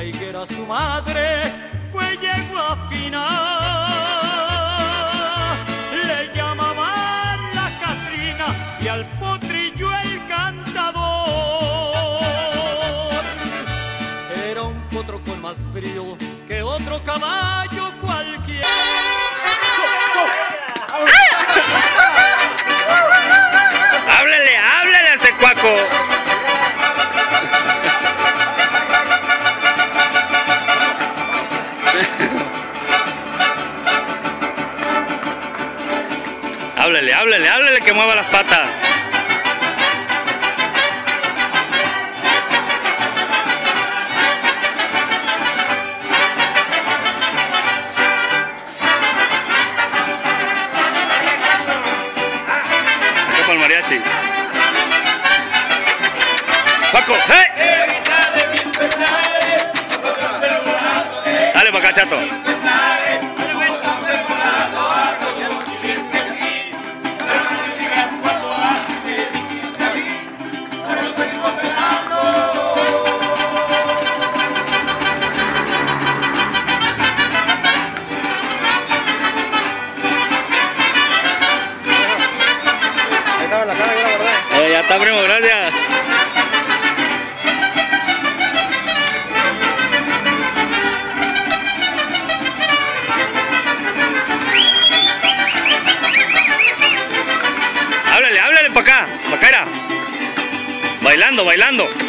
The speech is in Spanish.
la higuera su madre fue yegua fina. Le llamaban la Catrina y al potrillo el cantador. Era un potro con más frío que otro caballo cualquiera. ¡Háblale, háblale a ese cuaco! Háblale, háblale, háblale que mueva las patas. ¿Qué fue el mariachi? ¡Paco! ¡Hey! Dale para acá, chato. Ya está, primo, gracias. Háblale, háblale para acá, era. Bailando, bailando.